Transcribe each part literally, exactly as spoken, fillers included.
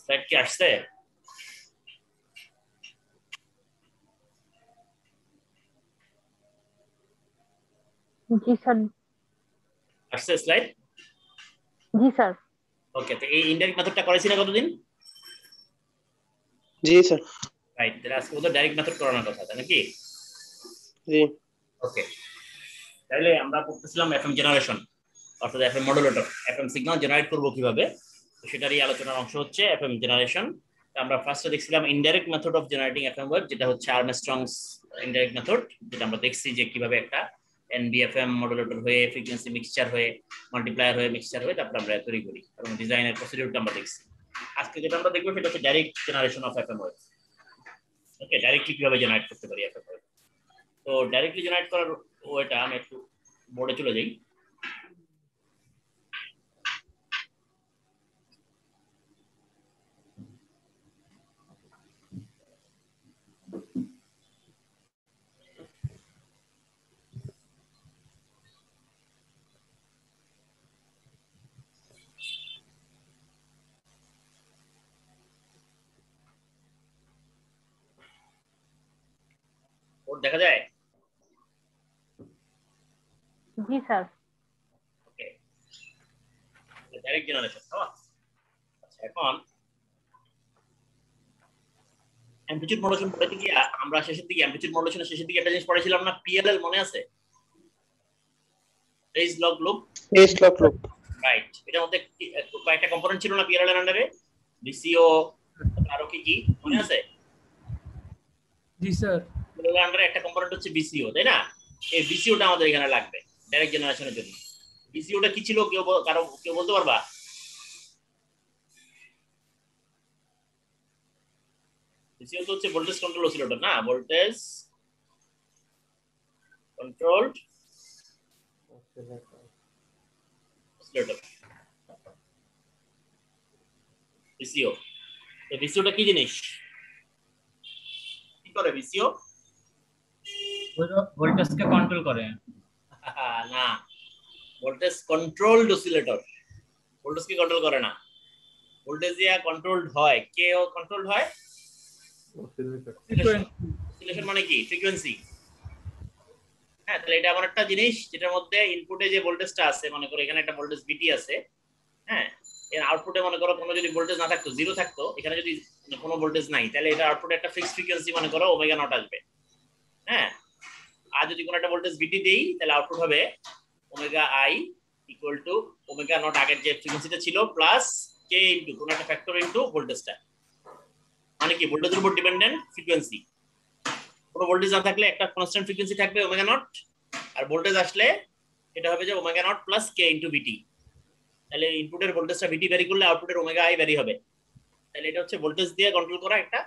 Slide কি আসছে? জি স্যার। আসছে স্লাইড? জি স্যার। ওকে, তো এই ইনডাইরেক্ট মেথডটা করেছি না কতদিন? জি স্যার। রাইট, তাহলে আজকে ওদের ডাইরেক্ট মেথড করানোর কথা, তাই নাকি? জি। ওকে, তাহলে আমরা করতেছিলাম এফএম জেনারেশন, অর্থাৎ FM modulator, FM signal generate করব কিভাবে, সেটারই আলোচনার অংশ হচ্ছে এফএম জেনারেশন। আমরা ফার্স্টে দেখছিলাম indirect method of generating FM wave, যেটা হচ্ছে আর্মস্ট্রংস ইনডাইরেক্ট মেথড, যেটা আমরা দেখছি যে কিভাবে একটা এনবিএফএম মডুলেটর হয়ে ফ্রিকোয়েন্সি মিক্সচার হয়ে মাল্টিপ্লায়ার হয়ে মিক্সচার হয়ে তারপর আমরা তৈরি করি, এবং ডিজাইনের প্রসিডিউরটা আমরা দেখছি। আজকে যেটা আমরা দেখবো সেটা হচ্ছে direct generation of FM wave. Okay, directly কিভাবে জেনারেট করতে পারি এফএম ওয়েভ। তো ডাইরেক্টলি জেনারেট করার ওয়েটা আমি একটু বোর্ডে চলে যাই। বোর্ড দেখা যায়? জি স্যার। Okay, direct generation. আচ্ছা, এখন অ্যামপ্লিটিউড মডুলেশন পড়াতে গিয়ে আমরা শেষের দিকে অ্যামপ্লিটিউড মডুলেশনের শেষের দিকে একটা জিনিস পড়েছিলাম না, পিএলএল মনে আছে? Phase lock loop. Phase lock loop, right. এটার মধ্যে কয়েকটা কম্পোনেন্ট ছিল না পিএলএল এর আন্ডারে? ভিসিও, আরো কি কি মনে আছে? জি স্যার। পিএলএল এর আন্ডারে একটা কম্পোনেন্ট হচ্ছে ভিসিও, তাই না? এই ভিসিওটা আমাদের এখানে লাগবে ডাইরেক্ট জেনারেশনের জন্য। ভিসিওটা কি ছিল কেউ কারো কেউ বলতে পারবা? ভিসিও তো হচ্ছে ভোল্টেজ কন্ট্রোল অসিলেটর না? Voltage controlled oscillator, VCO. তো ভিসিওটা কি জিনিস, কি করে ভিসিও? ভোল্টেজকে কন্ট্রোল করে না, ভোল্টেজ কন্ট্রোলড অসিলেটর। ভোল্টেজকে কন্ট্রোল করে না, ভোল্টেজ দিয়া কন্ট্রোলড হয়। কে কন্ট্রোলড হয়? অসিলেশন মানে কি? ফ্রিকোয়েন্সি। হ্যাঁ, তাহলে এটা এমন একটা জিনিস যেটার মধ্যে ইনপুটে যে ভোল্টেজটা আছে, মনে করো এখানে একটা ভোল্টেজ ভিটি আছে, হ্যাঁ, এর আউটপুটে মনে করো কোনো যদি ভোল্টেজ না থাকতো, জিরো থাকতো, এখানে যদি কোনো ভোল্টেজ নাই, তাহলে এটা আউটপুটে একটা ফিক্সড ফ্রিকোয়েন্সি মনে করো ওমেগা নট আসবে, হ্যাঁ। আর যদি কোনো একটা ভোল্টেজ ভিটি দেই, তাহলে আউটপুট হবে omega I equal to omega naught, আগের যে ফ্রিকোয়েন্সিটা ছিল, প্লাস কে ইনটু কোনো একটা ফ্যাক্টর ইনটু ভোল্টেজটা। মানে কি, ভোল্টেজের উপর ডিপেন্ডেন্ট ফ্রিকোয়েন্সি। কোনো ভোল্টেজ না থাকলে একটা কনস্ট্যান্ট ফ্রিকোয়েন্সি থাকবে ওমেগা নট, আর ভোল্টেজ আসলে এটা হবে যে omega naught plus K into VT. তাহলে ইনপুটের ভোল্টেজটা ভিটি ভ্যারি করলে আউটপুটের ওমেগা আই ভ্যারি হবে। তাহলে এটা হচ্ছে ভোল্টেজ দিয়ে কন্ট্রোল করা একটা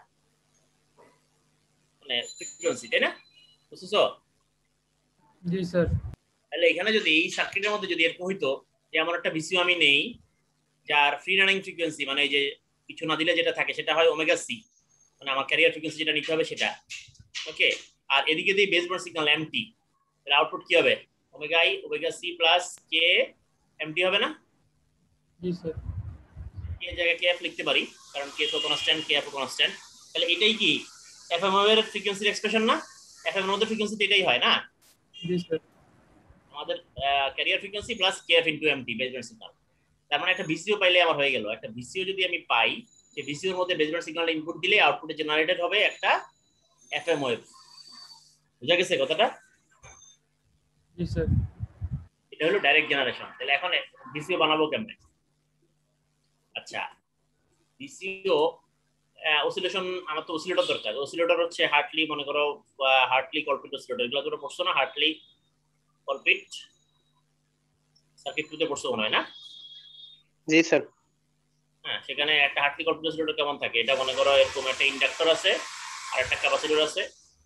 মানে ফ্রিকোয়েন্সি, তাই না? বুঝছো? জি স্যার। তাহলে এখানে যদি এই সার্কিটের মধ্যে যদি এরকম হইতো যে এমন একটা ভিসিও আমি নেই যার ফ্রি রানিং ফ্রিকোয়েন্সি, মানে এই যে কিছু না দিলে যেটা থাকে সেটা হয় ওমেগা সি, মানে আমার ক্যারিয়ার ফ্রিকোয়েন্সি যেটা নিতে হবে সেটা, ওকে। আর এদিকে দিয়ে বেসব্যান্ড সিগন্যাল এমটি, তাহলে আউটপুট কি হবে? Omega I omega C plus K MT হবে না? জি স্যার। কে জায়গায় কে এফ লিখতে পারি, কারণ কে তো কনস্ট্যান্ট, কে এফ ও কনস্ট্যান্ট। তাহলে এটাই কি এফএম এর ফ্রিকোয়েন্সির এক্সপ্রেশন না? এফএম এর মধ্যে ফ্রিকোয়েন্সি এটাই হয় না? জি স্যার। আমাদের carrier frequency plus K F into MT baseband signal. তার মানে একটা ভিসিও পাইলে আমার হয়ে গেল। একটা ভিসিও যদি আমি পাই, সেই ভিসিওর মধ্যে বেসব্যান্ড সিগন্যাল ইনপুট দিলে আউটপুটে জেনারেটেড হবে একটা এফএম ওয়েভ। বুঝা গেছে কথাটা? জি স্যার। এটা হলো ডাইরেক্ট জেনারেশন। তাহলে এখন ভিসিও বানাবো কেমনে? আচ্ছা, ভিসিও অসিলেশন, আমার তো অসিলেটর দরকার। অসিলেটর হচ্ছে হার্টলি, মনে করো হার্টলি কলপিট অসিলেটর, এগুলো তোমরা পড়ছো না? হার্টলি কলপিট সার্কিট টুতে পড়ছো মনে হয় না? জি স্যার। হ্যাঁ, সেখানে একটা হার্টলি কলপিট অসিলেটর কেমন থাকে? এটা মনে করো এরকম একটা ইন্ডাক্টর আছে আর একটা ক্যাপাসিটর আছে,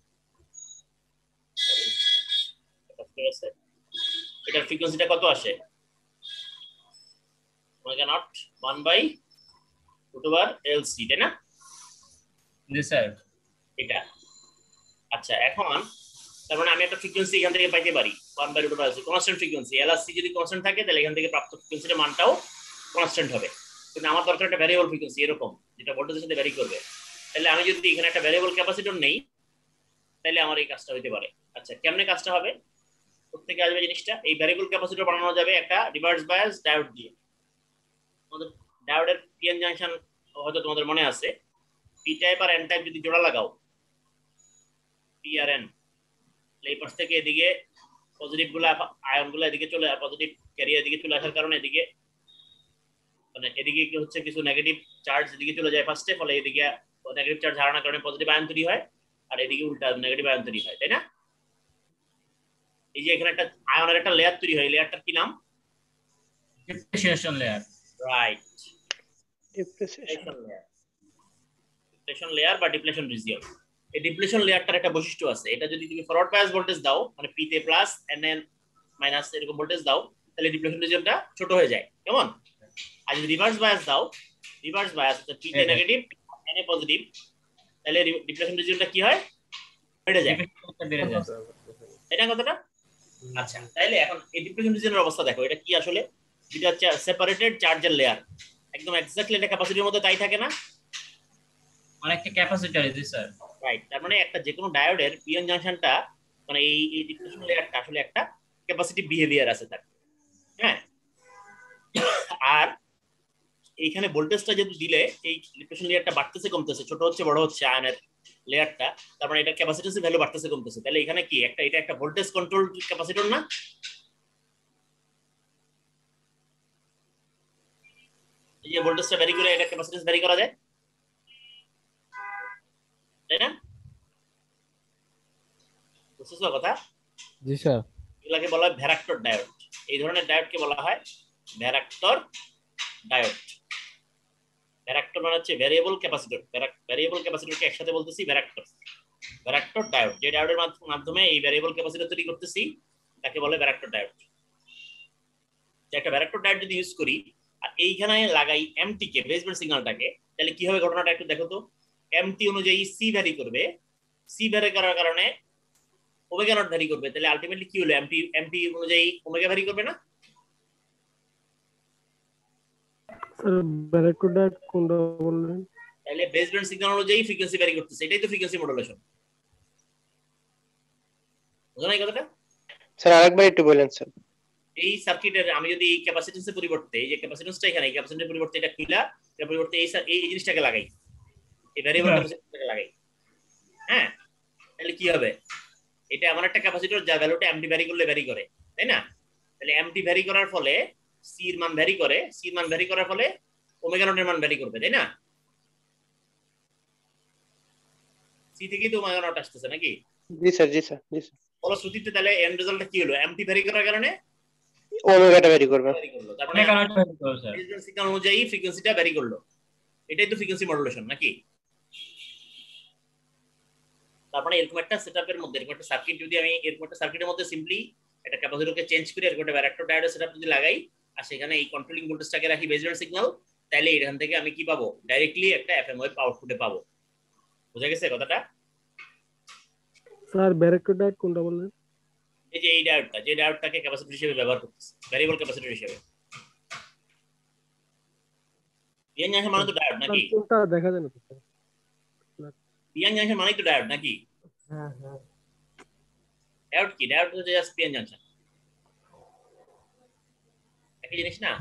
আছে এটার ফ্রিকোয়েন্সিটা কত আসে? Omega naught one by root over L C, তাই না? জি স্যার। এটা আচ্ছা, এখন তার মানে আমি একটা ফ্রিকোয়েন্সি এখান থেকে পাইতে পারি one by root over L C, constant frequency. L আর সি যদি কনস্ট্যান্ট থাকে তাহলে এখান থেকে প্রাপ্ত ফ্রিকোয়েন্সির মানটাও কনস্ট্যান্ট হবে, কিন্তু আমার দরকার একটা ভ্যারিয়েবল ফ্রিকোয়েন্সি এরকম যেটা ভোল্টেজের সাথে ভ্যারি করবে। তাহলে আমি যদি এখানে একটা ভ্যারিয়েবল ক্যাপাসিটর নেই তাহলে আমার এই কাজটা হতে পারে। আচ্ছা, কেমনে কাজটা হবে? প্রত্যেকে আসবে জিনিসটা, এই ভ্যারিয়েবল ক্যাপাসিটর বানানো যাবে একটা রিভার্স বায়াস ডায়োড দিয়ে। তোমাদের ডায়োডের পিএন জাংশন হয়তো তোমাদের মনে আছে, পি টাইপ আর এন টাইপ যদি জোড়া লাগাও, পি আর এন, এই পাশ থেকে এদিকে পজিটিভ গুলা আয়ন গুলো এদিকে চলে, পজিটিভ ক্যারিয়ার এদিকে চলে আসার কারণে এদিকে মানে এদিকে কি হচ্ছে কিছু নেগেটিভ চার্জ এদিকে চলে যায় ফার্স্টে, ফলে এদিকে নেগেটিভ চার্জ হারানোর কারণে পজিটিভ আয়ন তৈরি হয়, আর এদিকে উল্টা নেগেটিভ আয়ন তৈরি হয়, তাই না? এই যে এখানে একটা আয়নের একটা লেয়ার তৈরি হয়, লেয়ারটার কি নাম? Depression layer. Right, depression layer, depletion layer বা ডিপ্লেশন রিজিয়ন। এই ডিপ্লেশন লেয়ারটার একটা বৈশিষ্ট্য আছে, এটা যদি তুমি ফরওয়ার্ড বায়াস ভোল্টেজ দাও মানে পি তে প্লাস এন এন মাইনাস এরকম ভোল্টেজ দাও তাহলে ডিপ্লেশন রিজিয়নটা ছোট হয়ে যায়, কেমন? আর যদি রিভার্স বায়াস দাও, রিভার্স বায়াস পি তে নেগেটিভ এন এ পজিটিভ, তাহলে ডিপ্লেশন রিজিয়নটা কি হয়? বেড়ে যায়, বেড়ে যায়। তাই না কথাটা? আচ্ছা, তাইলে এখন এই ডিপ্লেশন রিজিয়নের অবস্থা দেখো, এটা কি আসলে? যেটা হচ্ছে সেপারেটেড চার্জের লেয়ার, একদম এক্স্যাক্টলি এটা ক্যাপাসিটির মধ্যে তাই থাকে না? অনেকটা ক্যাপাসিটর জি স্যার। রাইট, তার মানে একটা যে কোনো ডায়োডের পিএন জাংশনটা মানে এই এই ডিপ্লেশন লেয়ারটা আসলে একটা ক্যাপাসিটিভ বিহেভিয়ার আছে তার, হ্যাঁ। আর এইখানে ভোল্টেজটা যেহেতু দিলে এই ডিপ্লেশন লেয়ারটা বাড়তেছে কমতেছে, ছোট হচ্ছে বড় হচ্ছে আয়নের লেয়ারটা, তার মানে এটা ক্যাপাসিট্যান্সের ভ্যালু বাড়তেছে কমতেছে, তাহলে এখানে কি একটা এটা একটা ভোল্টেজ কন্ট্রোল ক্যাপাসিটর না? এই যে ভোল্টেজটা ভ্যারি করে এটা ক্যাপাসিট্যান্স ভ্যারি করা যায়, তাই না? বুঝছো কথা? জি স্যার। এগুলাকে বলা হয় ভ্যারাক্টর ডায়োড। এই ধরনের ডায়োডকে বলা হয় ভ্যারাক্টর ডায়োড। ভ্যারাক্টর মানে হচ্ছে ভ্যারিয়েবল ক্যাপাসিটর, ভ্যারিয়েবল ক্যাপাসিটরকে একসাথে বলতেছি ভ্যারাক্টর। ভ্যারাক্টর ডায়োড, যে ডায়োডের মাধ্যমে এই ভ্যারিয়েবল ক্যাপাসিটর তৈরি করতেছি তাকে বলে ভ্যারাক্টর ডায়োড। একটা ভ্যারাক্টর ডায়োড যদি ইউজ করি আর এইখানে লাগাই এমটি কে বেসব্যান্ড সিগন্যালটাকে, তাহলে কি হবে ঘটনাটা একটু দেখো তো। এমটি অনুযায়ী সি ভ্যারি করবে, সি ভ্যারি করার কারণে ওমেগা নট ভ্যারি করবে, তাহলে আলটিমেটলি কি হলো? এমপি এমপি অনুযায়ী ওমেগা ভ্যারি করবে না? স্যার ভ্যারাক্টর ডায়োড কোনটা বললেন? তাহলে বেসব্যান্ড সিগন্যাল অনুযায়ী ফ্রিকোয়েন্সি ভ্যারি করতেছে, এটাই তো ফ্রিকোয়েন্সি মডুলেশন। বুঝলেন এই কথাটা? স্যার আরেকবার একটু বলেন স্যার। এই সার্কিটের আমি যদি এই ক্যাপাসিট্যান্সের পরিবর্তে এই যে ক্যাপাসিট্যান্সটা এখানে এই ক্যাপাসিট্যান্সের পরিবর্তে এটা খুইলা এর পরিবর্তে এই এই জিনিসটাকে লাগাই, এই ভ্যারিয়েবল ক্যাপাসিটরটাকে লাগাই, হ্যাঁ, তাহলে কি হবে? এটা এমন একটা ক্যাপাসিটর যার ভ্যালুটা এমটি ভ্যারি করলে ভ্যারি করে, তাই না? তাহলে এমটি ভ্যারি করার ফলে সি এর মান ভ্যারি করে, সি এর মান ভ্যারি করার ফলে ওমেগা নট এর মান ভ্যারি করবে, তাই না? সি থেকেই তো ওমেগা নট আসতেছে নাকি? জি স্যার জি স্যার জি স্যার। ফলশ্রুতিতে তাহলে এন্ড রেজাল্টটা কি হলো? এমটি ভ্যারি করার কারণে ওমেগাটা ভ্যারি করবে। ভ্যারি করলো, তার মানে বেসব্যান্ড সিগন্যাল অনুযায়ী ফ্রিকোয়েন্সিটা ভ্যারি করলো, এটাই তো ফ্রিকোয়েন্সি মডুলেশন নাকি? তার মানে এরকম একটা সেটআপের মধ্যে এরকম একটা সার্কিট যদি আমি এরকম একটা সার্কিটের মধ্যে সিম্পলি একটা ক্যাপাসিটরকে চেঞ্জ করে এরকম একটা ভ্যারাক্টর ডায়োড সেটআপ যদি লাগাই আর সেখানে এই কন্ট্রোলিং ভোল্টেজটাকে রাখি বেসব্যান্ড সিগন্যাল, তাহলে এখান থেকে আমি কি পাবো? ডাইরেক্টলি একটা এফএম ওয়েভ আউটপুটে পাবো। বুঝা গেছে কথাটা? স্যার ভ্যারাক্টর ডায়োড কোনটা বললেন? এই যে এই ডায়োডটা, যে ডায়োডটাকে ক্যাপাসিটর হিসেবে ব্যবহার করতেছি, ভ্যারিয়েবল ক্যাপাসিটর হিসেবে। পিএন জাংশন মানে তো ডায়োড নাকি? কোনটা দেখা যায় না তো স্যার। পিএন জাংশন মানে তো ডায়োড নাকি? হ্যাঁ হ্যাঁ। ডায়োড কি? ডায়োড হচ্ছে জাস্ট পিএন জাংশন, একই জিনিস না?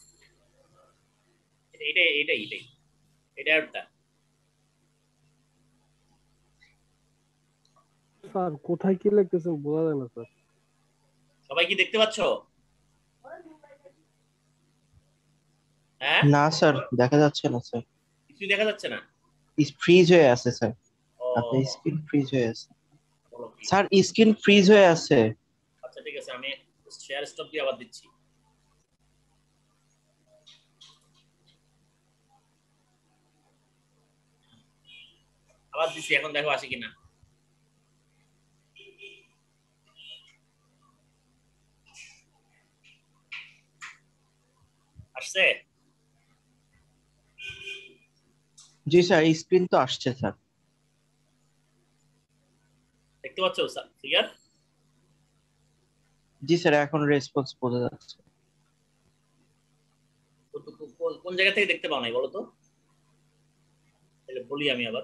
এটা এটা এটাই এই ডায়োডটা। স্যার কোথায় কি লিখতেছেন বোঝা যায় না স্যার। সবাই কি দেখতে পাচ্ছ? হ্যাঁ না স্যার দেখা যাচ্ছে না স্যার, কিছুই দেখা যাচ্ছে না। ফ্রিজ হয়ে আছে স্যার, ও, আপনার স্ক্রিন ফ্রিজ হয়ে আছে বলো কি? স্যার, স্ক্রিন ফ্রিজ হয়ে আছে। আচ্ছা ঠিক আছে, আমি শেয়ার স্টপ দিয়ে আবার দিচ্ছি। আবার দিচ্ছি, এখন দেখো আসে কিনা। আসছে? জি স্যার স্ক্রিন তো আসছে স্যার। দেখতে পাচ্ছ স্যার ক্লিয়ার? জি স্যার এখন রেসপন্স বোঝা যাচ্ছে। কোন- কোন জায়গা থেকে দেখতে পাও নাই বলো তো, তাহলে বলি আমি আবার।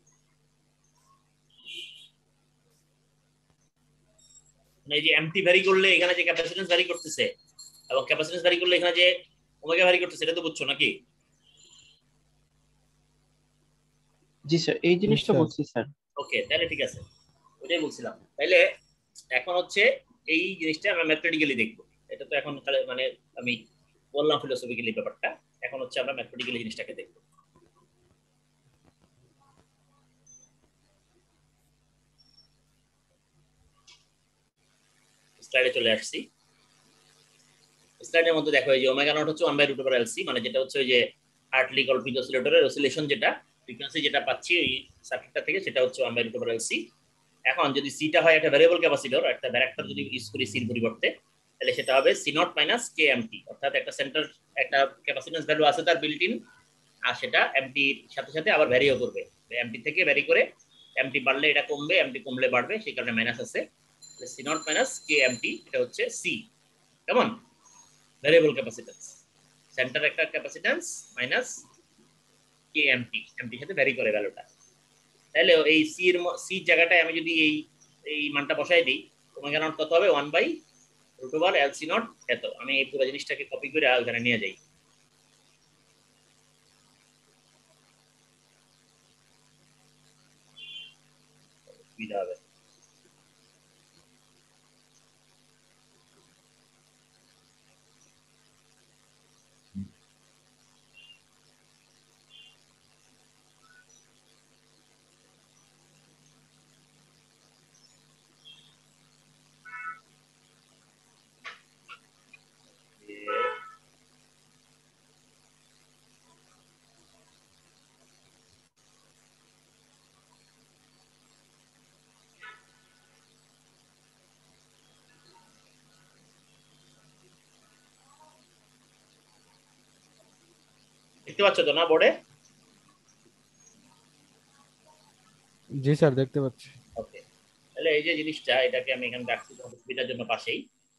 মানে এই যে এমটি ভ্যারি করলে এখানে যে ক্যাপাসিট্যান্স ভ্যারি করতেছে এবং ক্যাপাসিট্যান্স ভ্যারি করলে এখানে যে ওমেগা ভ্যারি করতেছে, এটা তো বুঝছো নাকি? জি স্যার, এই জিনিসটা স্যার। বলছি স্যার। ওকে, তাহলে ঠিক আছে, ওইটাই বলছিলাম। তাহলে এখন হচ্ছে এই জিনিসটা আমরা ম্যাথমেটিক্যালি দেখবো। এটা তো এখন তাহলে মানে আমি বললাম ফিলোসফিক্যালি ব্যাপারটা, এখন হচ্ছে আমরা ম্যাথমেটিক্যালি জিনিসটাকে দেখবো। স্লাইডে চলে আসছি। স্লাইডের মধ্যে দেখো এই যে ওমেগা নট হচ্ছে one by root over LC, মানে যেটা হচ্ছে ওই যে হার্টলি কল্পিত অসিলেটরের অসিলেশন, যেটা ফ্রিকোয়েন্সি যেটা পাচ্ছি এই সার্কিটটা থেকে, সেটা হচ্ছে one by root over LC. এখন যদি সিটা হয় একটা ভ্যারিয়েবল ক্যাপাসিটর, একটা ভ্যারাক্টর যদি ইউজ করি সির পরিবর্তে, তাহলে সেটা হবে C naught minus K MT, অর্থাৎ একটা সেন্টার একটা ক্যাপাসিটেন্স ভ্যালু আছে তার বিল্ট ইন, আর সেটা এমটির সাথে সাথে আবার ভ্যারিও করবে, এমটি থেকে ভ্যারি করে এমটি বাড়লে এটা কমবে, এমটি কমলে বাড়বে, সেই কারণে মাইনাস আছে। C naught minus K MT, এটা হচ্ছে সি, কেমন ভ্যারিয়েবল ক্যাপাসিট্যান্স, সেন্টার একটা ক্যাপাসিট্যান্স মাইনাস কে এমটি, এমটির সাথে ভ্যারি করে ভ্যালুটা। তাহলে এই সি এর সি জায়গাটায় আমি যদি এই এই মানটা বসাই দিই, ওমেগা নট কত হবে one by root over L C naught এত। আমি এই পুরো জিনিসটাকে কপি করে ওখানে নিয়ে যাই। সুবিধা হবে। দেখতে পাচ্ছ তো না বোর্ডে? জি স্যার, দেখতে পাচ্ছি। ওকে, তাহলে এই যে জিনিসটা, এটাকে আমি এখানে রাখছি তোমাদের সুবিধার জন্য পাশেই।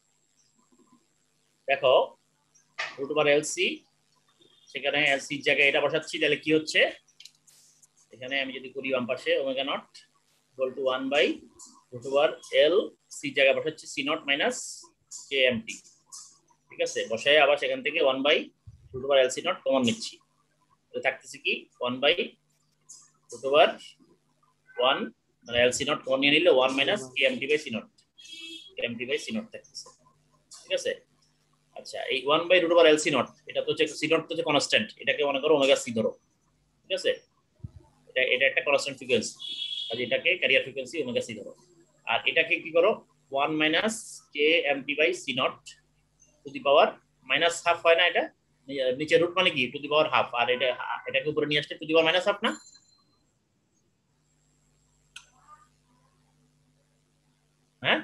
দেখো রুট ওভার এলসি, সেখানে এলসির জায়গায় এটা বসাচ্ছি, তাহলে কি হচ্ছে এখানে আমি যদি করি বাম পাশে omega naught equal to one by root over L C জায়গায় বসাচ্ছি C naught minus K MT, ঠিক আছে? বসায় আবার সেখান থেকে one by root over L C naught common নিচ্ছি, থাকতেছে কি one by root over one, মানে এল সি নট কমন নিয়ে নিলে one minus K MT by C naught, K MT by C naught থাকতেছে, ঠিক আছে? আচ্ছা, এই one by root over L C naught, এটা তো হচ্ছে সি নট তো হচ্ছে কনস্ট্যান্ট, এটাকে মনে করো ওমেগা সি ধরো, ঠিক আছে? এটা এটা একটা কনস্ট্যান্ট ফ্রিকোয়েন্সি, আর এটাকে ক্যারিয়ার ফ্রিকোয়েন্সি ওমেগা সি ধরো। আর এটাকে কি করো one minus K MT by C naught to the power minus half, হয় না? এটা নিচে রুট মানে কি টু দি পাওয়ার হাফ, আর এটা এটাকে উপরে নিয়ে আসলে to the power minus half না? হ্যাঁ,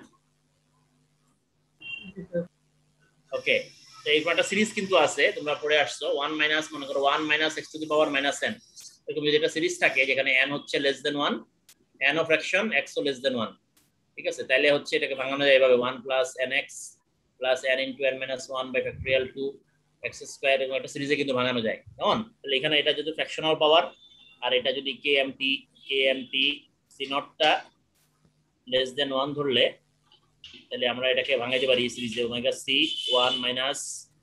ওকে। তো এই একটা সিরিজ কিন্তু আছে, তোমরা পড়ে আসছো, ওয়ান মাইনাস মনে করো one minus X to the power minus N, এরকম যদি একটা সিরিজ থাকে যেখানে এন হচ্ছে less than one, N of fraction X ও লেস দেন ওয়ান, ঠিক আছে? তাহলে হচ্ছে এটাকে ভাঙানো যায় এভাবে one plus N X plus N into N minus one by factorial two X square, এরকম একটা সিরিজে কিন্তু ভাঙানো যায়, কেমন? তাহলে এখানে এটা যদি ফ্র্যাকশনাল পাওয়ার, আর এটা যদি K MT K MT C নটটা লেস দেন ওয়ান ধরলে, তাহলে আমরা এটাকে ভাঙাইতে পারি সিরিজে omega C one minus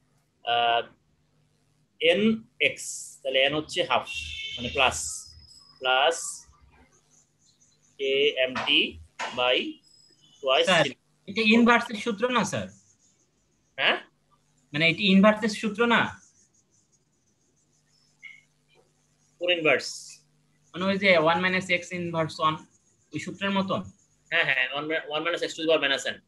N X, তাহলে এন হচ্ছে হাফ মানে plus plus K MT by twice. Sir এটা ইনভার্সের সূত্র না স্যার? হ্যাঁ, মানে এটি ইনভার্সের সূত্র না? কোন ইনভার্স? মানে ওই যে one minus X inverse one, ওই সূত্রের মতন? হ্যাঁ হ্যাঁ, one minus X to the power minus N,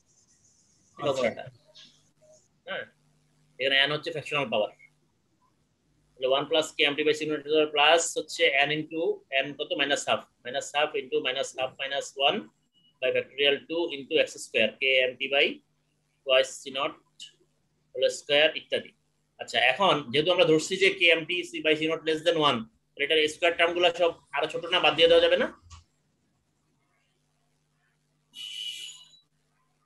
হ্যাঁ, এখানে এন হচ্ছে ফ্র্যাকশনাল পাওয়ার, তাহলে one plus K MT by C naught plus হচ্ছে এন ইনটু এন কত minus half, minus half into minus half minus one by factorial two into X square K MT by twice C naught whole square ইত্যাদি। আচ্ছা, এখন যেহেতু আমরা ধরছি যে K MT C by C naught less than one, তাহলে এটার square টার্মগুলো সব আরো ছোট না, বাদ দিয়ে দেওয়া যাবে না?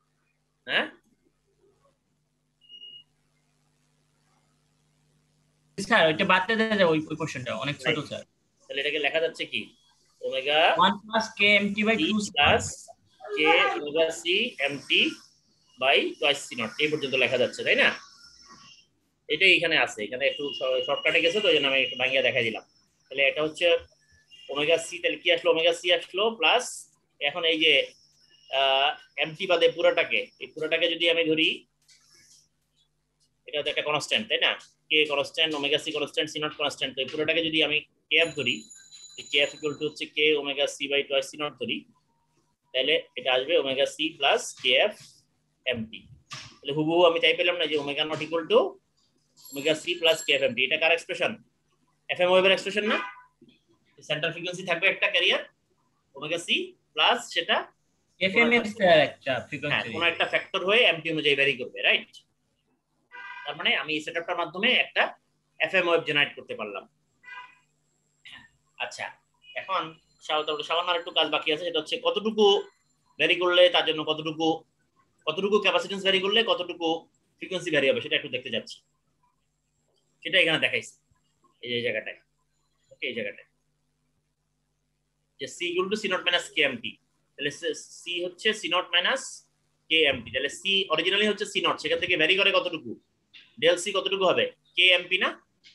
হ্যাঁ, স্যার ওইটা বাদ দিয়ে দেওয়া যায়, ওই ওই কোশ্চেনটা অনেক ছোট স্যার। তাহলে এটাকে লেখা যাচ্ছে কি omega one plus k mt by two plus K omega C MT by twice C naught, এই পর্যন্ত লেখা যাচ্ছে তাই না? এটাই এখানে আছে, এখানে একটু শর্টকাটে গেছে তো ওই জন্য আমি একটু ভাঙিয়ে দেখাই দিলাম। তাহলে এটা হচ্ছে ওমেগা সি, তাহলে কি আসলো ওমেগা সি আসলো প্লাস এখন এই যে এমটি বাদে পুরোটাকে, এই পুরোটাকে যদি আমি ধরি এটা তো একটা কনস্ট্যান্ট তাই না, K constant omega C constant C naught constant, তো এই পুরোটাকে যদি আমি কেএফ ধরি, কেএফ ইকুয়াল টু হচ্ছে K omega C by twice C naught ধরি, তাহলে এটা আসবে omega C plus KF MT. তাহলে হুবহু আমি তাই পেলাম না যে omega naught equal to omega C plus KF MT, এটা কার এক্সপ্রেশন? এফএম ওয়েভের এক্সপ্রেশন না? সেন্টার ফ্রিকোয়েন্সি থাকবে একটা ক্যারিয়ার ওমেগা সি প্লাস সেটা এফএম এর স্যার একটা ফ্রিকোয়েন্সি কোন একটা ফ্যাক্টর হয়ে এমটি অনুযায়ী ভ্যারি করবে, রাইট? তার মানে আমি এই সেটআপটার মাধ্যমে একটা এফএম ওয়েভ জেনারেট করতে পারলাম। আচ্ছা, এখন সামান্য একটু কাজ বাকি আছে, সেটা হচ্ছে কতটুকু ভ্যারি করলে তার জন্য কতটুকু কতটুকু ক্যাপাসিটেন্স ভ্যারি করলে কতটুকু ফ্রিকোয়েন্সি ভ্যারি হবে সেটা একটু দেখতে যাচ্ছি। সেটা এখানে দেখাইছি এই যে জায়গাটায়, ওকে এই জায়গাটায় যে C equal to C naught minus K MT, তাহলে সি হচ্ছে C naught minus K MT, তাহলে সি অরিজিনালি হচ্ছে সি নট, সেখান থেকে ভ্যারি করে কতটুকু, ডেল সি কতটুকু হবে, কে এমপি না,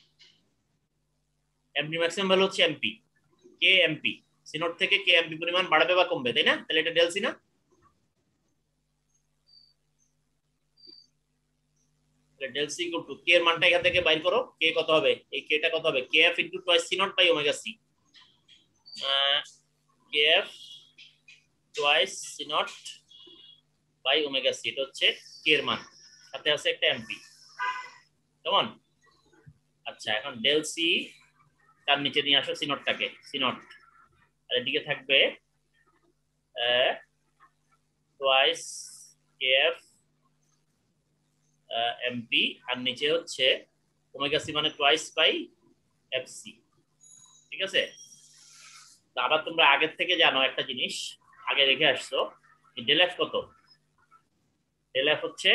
এমপি ম্যাক্সিমাম ভ্যালু হচ্ছে MP, K MP, C naught থেকে কে এমপি পরিমাণ বাড়বে বা কমবে তাই না? তাহলে এটা ডেল সি না? Del C equal to K এর মানটা এখান থেকে বাইর করো, কে কত হবে, এই কেটা কত হবে, KF into twice C naught by omega C, KF twice C naught by omega C, এটা হচ্ছে কে এর মান, সাথে আছে একটা এমপি, কেমন? আচ্ছা, এখন ডেল সি তার নিচে নিয়ে আসো সি নটটাকে, সি নট আর এদিকে থাকবে টুয়াইস কেএফ এমপি আর নিচে হচ্ছে ওমেগা সি মানে টুয়াইস বাই এফসি, ঠিক আছে? তো আবার তোমরা আগের থেকে জানো একটা জিনিস, আগে রেখে আসছো ডেল এফ কত, ডেল এফ হচ্ছে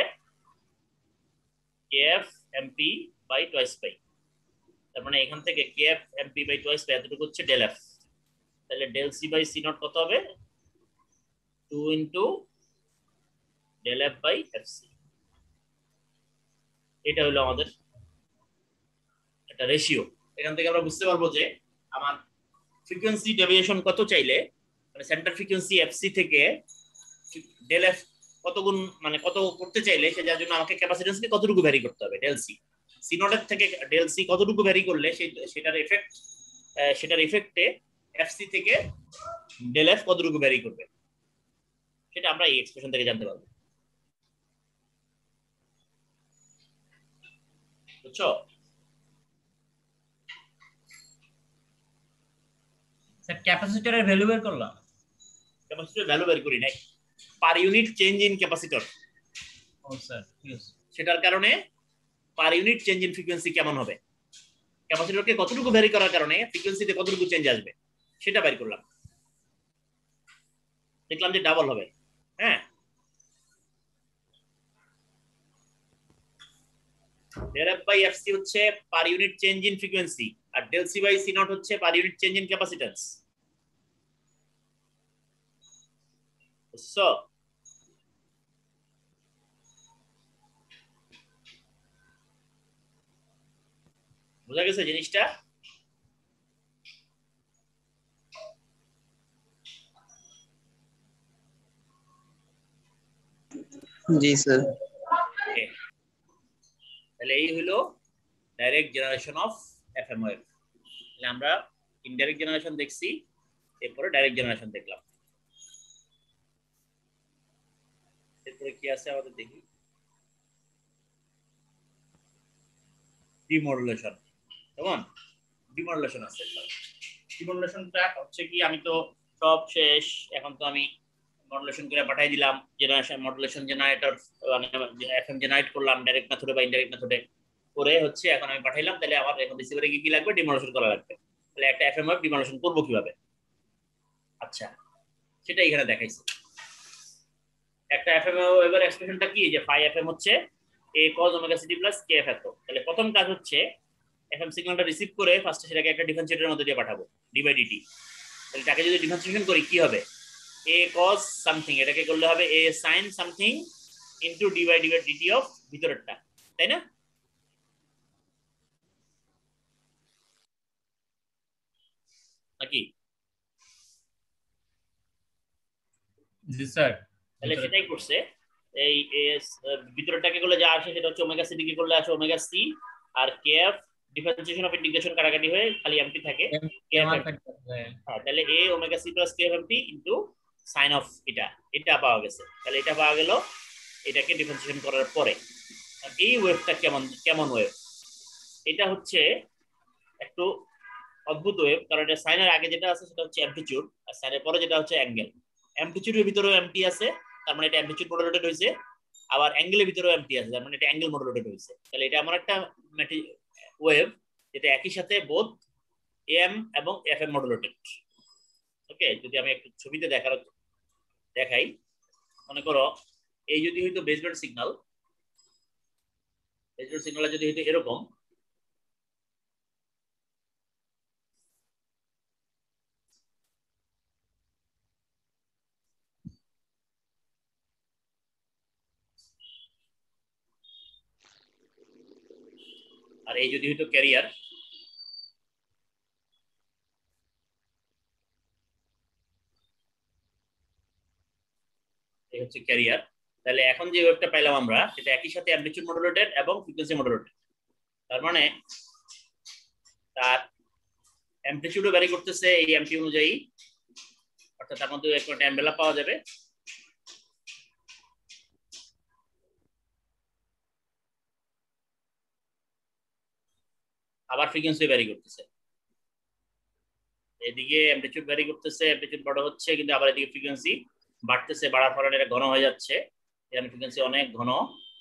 KF MP by twice by, তার মানে এখান থেকে KF MP by twice by এতটুকু হচ্ছে ডেল এফ, তাহলে del C by C naught কত হবে, two into del F by FC, এটা হলো আমাদের একটা রেশিও। এখান থেকে আমরা বুঝতে পারবো যে আমার ফ্রিকোয়েন্সি ডেভিয়েশন কত চাইলে, মানে সেন্টার ফ্রিকোয়েন্সি এফসি থেকে ডেল এফ কত গুণ মানে কত করতে চাইলে সে যার জন্য আমাকে ক্যাপাসিটেন্সকে কতটুকু ভ্যারি করতে হবে, ডেল সি, সি নটের থেকে ডেল সি কতটুকু ভ্যারি করলে সেই সেটার এফেক্ট সেটার এফেক্টে এফসি থেকে ডেল এফ কতটুকু ভ্যারি করবে, সেটা আমরা এই এক্সপ্রেশন থেকে জানতে পারবো, বুঝছো? স্যার ক্যাপাসিটরের ভ্যালু বের করলাম, ক্যাপাসিটর ভ্যালু বের করি নাই, per unit change in capacitor, ও স্যার ঠিক আছে, সেটার কারণে per unit change in frequency কেমন হবে, ক্যাপাসিটরকে কতটুকু ভ্যারি করার কারণে ফ্রিকোয়েন্সিতে কতটুকু চেঞ্জ আসবে সেটা বের করলাম, দেখলাম যে ডাবল হবে। হ্যাঁ, ডেল এফ বাই এফসি হচ্ছে per unit change in frequency আর del C by C naught হচ্ছে per unit change in capacitance. So বুঝা গেছে জিনিসটা? জি স্যার। তাহলে এই হলো direct generation of FM wave. তাহলে আমরা ইনডাইরেক্ট জেনারেশন দেখছি, এরপরে ডাইরেক্ট জেনারেশন দেখলাম। এরপরে কি আছে আমাদের দেখি, ডিমডুলেশন। কেমন ডিমডুলেশন আছে? ডিমডুলেশনটা হচ্ছে কি, আমি তো সব শেষ, এখন তো আমি মডুলেশন করে পাঠিয়ে দিলাম, জেনারেশন মডুলেশন জেনারেটর মানে এফএম জেনারেট করলাম ডাইরেক্ট মেথডে বা ইনডাইরেক্ট মেথডে করে হচ্ছে এখন আমি পাঠাইলাম। তাহলে আমার এখন রিসিভারে কি কি লাগবে, ডিমডুলেশন করা লাগবে। তাহলে একটা এফএম ওয়েভ ডিমডুলেশন করব কিভাবে? আচ্ছা, সেটা এখানে দেখাইছি। একটা এফএম ওয়েভের এক্সপ্রেশনটা কি, যে ফাই এফএম হচ্ছে a cos omega ct plus kf এত। তাহলে প্রথম কাজ হচ্ছে এফএম সিগন্যালটা রিসিভ করে ফার্স্টে সেটাকে একটা ডিফারেন্সিয়েটরের মধ্যে দিয়ে পাঠাবো ডি বাই ডিটি। তাহলে তাকে যদি ডিফারেন্সিয়েশন করি কি হবে, এ কজ সামথিং, এটাকে করলে হবে A sine something into D by D by DT of ভিতরেরটা, তাই না? নাকি? জি স্যার। তাহলে সেটাই করছে। এই ভিতরেরটাকে করলে যা আসে সেটা হচ্ছে ওমেগা সি ডিগ্রি করলে আসে ওমেগা সি, আর কেএফ ডিফারেন্সিয়েশন অফ ইন্টিগ্রেশন কাটাকাটি হয়ে খালি এমটি থাকে। হ্যাঁ, তাহলে A omega C plus KF MT into sine of এটা, এটা পাওয়া গেছে। তাহলে এটা পাওয়া গেল এটাকে ডিফারেন্সিয়েশন করার পরে। এই ওয়েভটা কেমন কেমন ওয়েভ? এটা হচ্ছে একটু অদ্ভুত ওয়েভ, কারণ এটা সাইনের আগে যেটা আছে সেটা হচ্ছে অ্যামপ্লিটিউড, আর সাইনের পরে যেটা হচ্ছে অ্যাঙ্গেল। অ্যামপ্লিটিউডের ভিতরেও এমটি আছে, তার মানে এটা অ্যামপ্লিটিউড মডুলেটেড হয়েছে, আবার অ্যাঙ্গেলের ভিতরেও এমটি আছে, তার মানে এটা অ্যাঙ্গেল মডুলেটেড হয়েছে। তাহলে এটা এমন একটা ওয়েভ যেটা একই সাথে বোথ এম এবং এফ এম মডুলেটেড। ওকে, যদি আমি একটু ছবিতে দেখার দেখাই, মনে করো এই যদি হয়তো বেসব্যান্ড সিগন্যাল, বেসব্যান্ড সিগন্যাল যদি হয়তো এরকম, আর এই যদি হয়তো ক্যারিয়ার, এই হচ্ছে ক্যারিয়ার। তাহলে এখন যে ওয়েভটা পাইলাম আমরা সেটা একই সাথে অ্যামপ্লিটিউড মডুলেটেড এবং ফ্রিকোয়েন্সি মডুলেটেড। তার মানে তার অ্যামপ্লিটিউডও ভ্যারি করতেছে এই এমপি অনুযায়ী, অর্থাৎ তার মধ্যে একটা এনভেলপ পাওয়া যাবে। আবার ফ্রিকোয়েন্সি ভ্যারি করতেছে, এদিকে অ্যামপ্লিটিউড ভ্যারি করতেছে, অ্যামপ্লিটিউড বড় হচ্ছে, কিন্তু আবার এদিকে ফ্রিকোয়েন্সি বাড়তেছে, বাড়ার ফলে এটা ঘন হয়ে যাচ্ছে। এখানে ফ্রিকোয়েন্সি অনেক ঘন,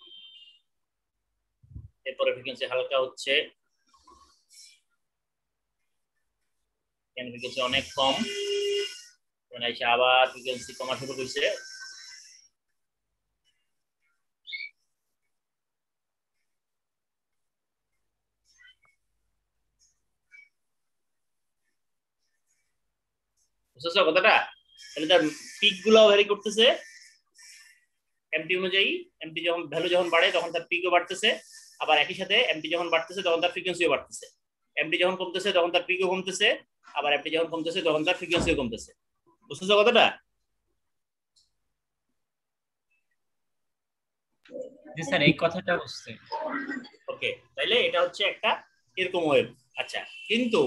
এরপরে ফ্রিকোয়েন্সি হালকা হচ্ছে, এখানে ফ্রিকোয়েন্সি অনেক কম, এখানে এসে আবার ফ্রিকোয়েন্সি কমা শুরু হয়েছে। বুঝতেছো কথাটা? তাহলে তার পিক গুলো ভ্যারি করতেছে এমটি অনুযায়ী। এমটি যখন ভ্যালু যখন বাড়ে তখন তার পিকও বাড়তেছে, আবার একই সাথে এমটি যখন বাড়তেছে তখন তার ফ্রিকোয়েন্সিও বাড়তেছে। এমটি যখন কমতেছে তখন তার পিকও কমতেছে, আবার এমটি যখন কমতেছে তখন তার ফ্রিকোয়েন্সিও কমতেছে। বুঝতেছো কথাটা? জি স্যার, এই কথাটা বুঝছি। ওকে, তাইলে এটা হচ্ছে একটা এরকম ওয়েভ। আচ্ছা, কিন্তু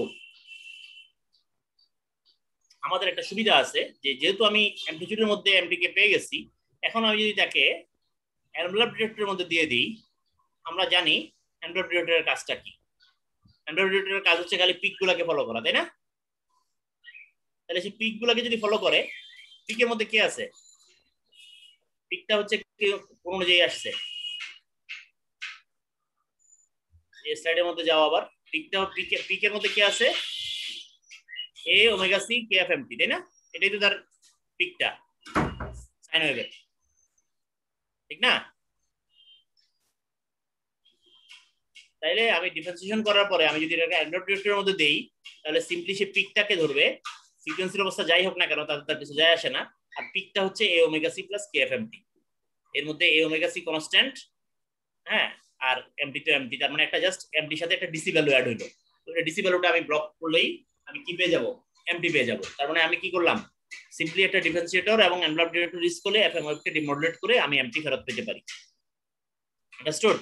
আমাদের একটা সুবিধা আছে যে যেহেতু আমি অ্যামপ্লিটিউডের মধ্যে এমটি কে পেয়ে গেছি, এখন আমি যদি তাকে এনভেলপ ডিটেক্টরের মধ্যে দিয়ে দিই, আমরা জানি এনভেলপ ডিটেক্টরের কাজটা কি। এনভেলপ ডিটেক্টরের কাজ হচ্ছে খালি পিক গুলাকে ফলো করা, তাই না? তাহলে সেই পিক গুলাকে যদি ফলো করে, পিকের মধ্যে কি আছে? পিকটা হচ্ছে কোন অনুযায়ী আসছে, এই স্লাইডের মধ্যে যাও আবার। পিকটা পিকের মধ্যে কি আছে? A omega C K F M T, তাই না? এটাই তো তার পিকটা সাইন ওয়েভের, ঠিক না? তাইলে আমি ডিফারেন্সিয়েশন করার পরে আমি যদি এটাকে এনভেলপ ডিটেক্টরের মধ্যে দেই, তাহলে সিম্পলি সে পিকটাকে ধরবে, ফ্রিকোয়েন্সির অবস্থা যাই হোক না কেন তাতে তার কিছু যায় আসে না। আর পিকটা হচ্ছে A omega C plus K F M T, এর মধ্যে এ ওমেগা সি কনস্ট্যান্ট, হ্যাঁ, আর এমটি তো এমটি, তার মানে একটা জাস্ট এমটির সাথে একটা ডিসি ভ্যালু অ্যাড হইলো। তো এই ডিসি ভ্যালুটা আমি ব্লক করলেই আমি কি পেয়ে যাব? এমটি পেয়ে যাব। তার মানে আমি কি করলাম? সিম্পলি একটা ডিফারেন্সিয়েটর এবং এনভেলপ ডিটেক্টর ইউজ করে এফএম ওয়েভকে ডিমডুলেট করে আমি এমটি ফেরত পেতে পারি। আন্ডারস্টুড?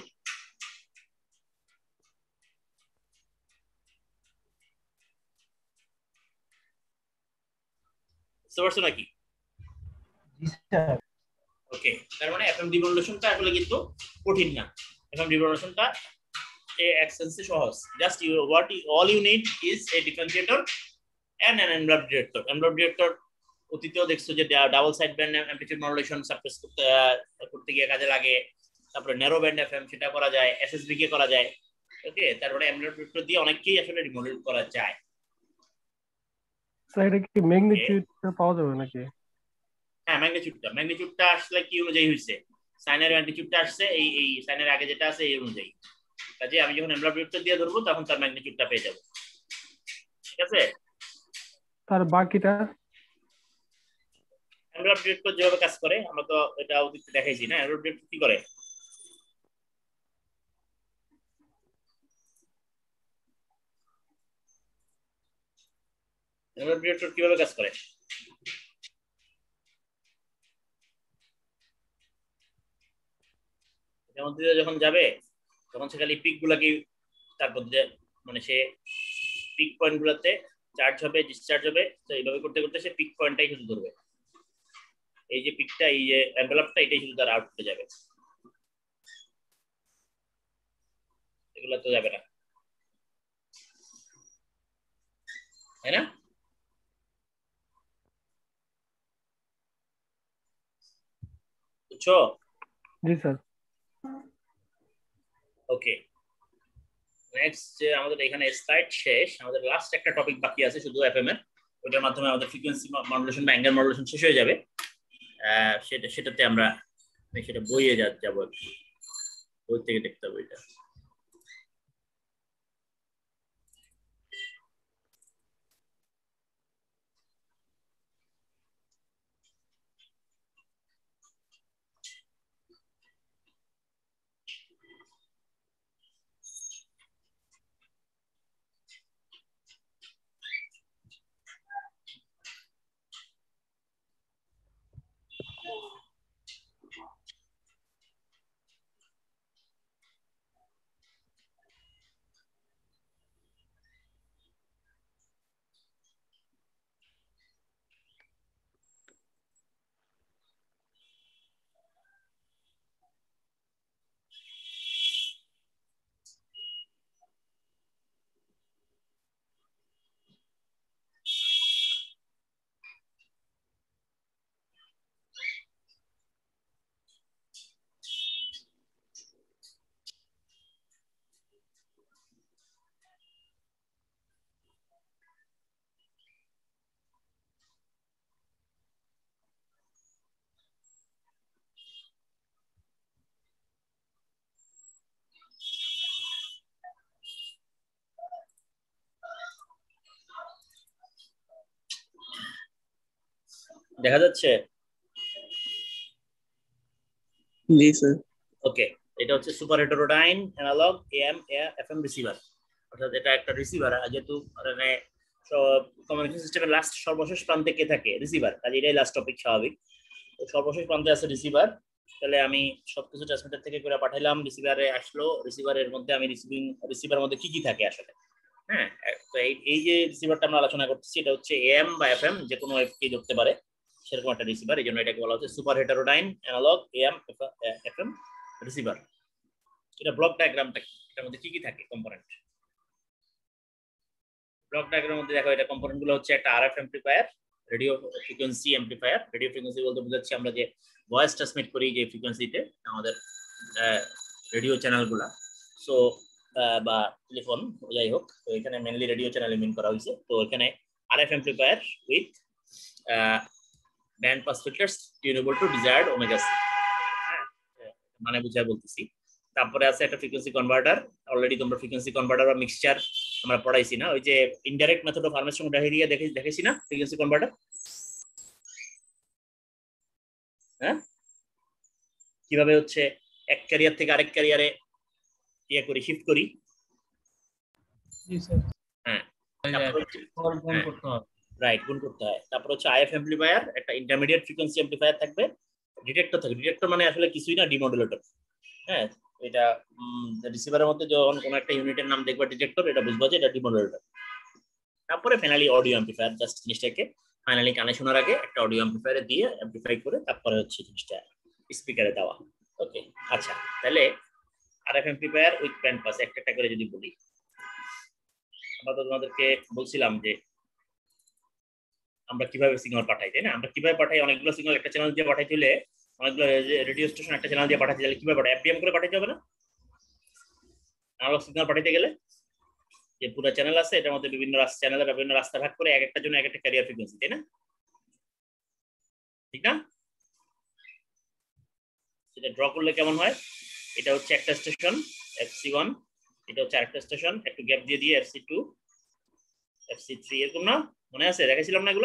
বুঝতে পারছো নাকি? জি স্যার। ওকে, তার মানে এফএম ডিমডুলেশনটা আসলে কিন্তু কঠিন না। এফএম ডিমডুলেশনটা এক্সেন্সে সহজ। Just you what all you need is a differentiator and an envelope director. Envelope director অতীতেও দেখছো যে double side band amplitude modulation suppress করতে করতে গিয়ে কাজে লাগে, তারপরে ন্যারো ব্যান্ড এফএম সেটা করা যায়, এসএসবি কে করা যায়। ওকে, তারপরে এনভেলপ ডিটেক্টর দিয়ে অনেককেই আসলে রিমডুলেট করা যায়। স্যার এটা কি ম্যাগনিটিউডটা পাওয়া যাবে নাকি? হ্যাঁ, ম্যাগনিটিউডটা ম্যাগনিটিউডটা আসলে কি অনুযায়ী হইছে? সাইনের ম্যাগনিটিউডটা আসছে এই এই সাইনের আগে যেটা আছে এই অনুযায়ী। কাজে আমি যখন এনভেলপ ডিটেক্টর দিয়ে ধরবো তখন তার ম্যাগনিটিউডটা পেয়ে যাব ঠিক আছে তার বাকিটা এনভেলপ ডিটেক্টর যেভাবে কাজ করে আমরা তো এটা অতীতে দেখাইছি না এনভেলপ ডিটেক্টর কি করে এনভেলপ ডিটেক্টর কিভাবে কাজ করে এর মধ্যে দিয়ে যখন যাবে তখন সে খালি পিক গুলাকে তারপর যে মানে সে পিক পয়েন্ট গুলাতে চার্জ হবে ডিসচার্জ হবে তো এইভাবে করতে করতে সে পিক পয়েন্টটাই শুধু ধরবে এই যে পিকটা এই যে এনভেলপটা এটাই শুধু তার আউটপুটে যাবে এগুলা তো যাবে না তাই না বুঝছো জি স্যার ওকে নেক্সট যে আমাদের এখানে স্লাইড শেষ আমাদের লাস্ট একটা টপিক বাকি আছে শুধু এফএম এর ওটার মাধ্যমে আমাদের ফ্রিকোয়েন্সি মডুলেশন বা অ্যাঙ্গেল মডুলেশন শেষ হয়ে যাবে সেটা সেটাতে আমরা সেটা বইয়ে যা যাবো বই থেকে দেখতে হবে এটা দেখা যাচ্ছে জি স্যার ওকে এটা হচ্ছে super heterodyne analog AM FM receiver অর্থাৎ এটা একটা রিসিভার যেহেতু মানে কমিউনিকেশন সিস্টেমের লাস্ট সর্বশেষ প্রান্তে কে থাকে রিসিভার কাজে এটাই লাস্ট টপিক স্বাভাবিক তো সর্বশেষ প্রান্তে আছে রিসিভার তাহলে আমি সবকিছু ট্রান্সমিটার থেকে করে পাঠাইলাম রিসিভারে আসলো রিসিভারের মধ্যে আমি রিসিভিং রিসিভারের মধ্যে কি কি থাকে আসলে হ্যাঁ তো এই যে রিসিভারটা আমরা আলোচনা করতেছি এটা হচ্ছে এএম বা এফএম যে কোনো এফকে ধরতে পারে সেরকম একটা রিসিভার এই জন্য এটাকে বলা হচ্ছে super heterodyne analog AM FM receiver এটা ব্লক ডায়াগ্রামটা এটার মধ্যে কি কি থাকে কম্পোনেন্ট ব্লক ডায়াগ্রামের মধ্যে দেখো এটা কম্পোনেন্ট গুলো হচ্ছে একটা RF amplifier radio frequency amplifier radio frequency বলতে বোঝাচ্ছি আমরা যে ভয়েস ট্রান্সমিট করি যে ফ্রিকোয়েন্সিতে আমাদের রেডিও চ্যানেলগুলা সো বা টেলিফোন যাই হোক তো এখানে মেইনলি রেডিও চ্যানেল মিন করা হয়েছে তো এখানে RF amplifier with band pass filters tunable to desired omega C মানে বুঝায় বলতেছি তারপরে আছে একটা ফ্রিকোয়েন্সি কনভার্টার অলরেডি তোমরা ফ্রিকোয়েন্সি কনভার্টার বা মিক্সচার আমরা পড়াইছি না ওই যে ইনডাইরেক্ট মেথড অফ হারভেস্টিং ডায়রিয়া দেখে দেখেছি না ফ্রিকোয়েন্সি কনভার্টার হ্যাঁ কিভাবে হচ্ছে এক ক্যারিয়ার থেকে আরেক ক্যারিয়ারে ইয়ে করি শিফট করি জি স্যার হ্যাঁ কল ফোন করতে হবে রাইট গুণ করতে হয় তারপর হচ্ছে আইএফ অ্যাম্পলিফায়ার একটা ইন্টারমিডিয়েট ফ্রিকোয়েন্সি অ্যাম্পলিফায়ার থাকবে ডিটেক্টর থাকবে ডিটেক্টর মানে আসলে কিছুই না ডিমডুলেটর হ্যাঁ এটা রিসিভারের মধ্যে যখন কোনো একটা ইউনিটের নাম দেখবা ডিটেক্টর এটা বুঝবা যে এটা ডিমডুলেটর তারপরে ফাইনালি অডিও অ্যাম্পলিফায়ার জাস্ট জিনিসটাকে ফাইনালি কানে শোনার আগে একটা অডিও অ্যাম্পলিফায়ারে দিয়ে অ্যাম্পলিফাই করে তারপরে হচ্ছে জিনিসটা স্পিকারে দেওয়া ওকে আচ্ছা তাহলে RF amplifier with band pass একটা একটা করে যদি বলি আমরা তো তোমাদেরকে বলছিলাম যে আমরা কিভাবে সিগন্যাল পাঠাই তাই না আমরা কিভাবে পাঠাই অনেকগুলো সিগন্যাল একটা চ্যানেল দিয়ে পাঠাইতে হলে অনেকগুলো রেডিও স্টেশন একটা চ্যানেল দিয়ে পাঠাতে গেলে কিভাবে পাঠাই এফডিএম করে পাঠাইতে হবে না অ্যানালগ সিগন্যাল পাঠাইতে গেলে যে পুরো চ্যানেল আছে এটার মধ্যে বিভিন্ন চ্যানেলের বিভিন্ন রাস্তা ভাগ করে এক একটার জন্য এক একটা ক্যারিয়ার ফ্রিকোয়েন্সি তাই না ঠিক না সেটা ড্র করলে কেমন হয় এটা হচ্ছে একটা স্টেশন এফসি ওয়ান এটা হচ্ছে আরেকটা স্টেশন, একটু গ্যাপ দিয়ে দিয়ে এফসি টু এফসি থ্রি এরকম না, মনে আছে দেখাইছিলাম না এগুলো?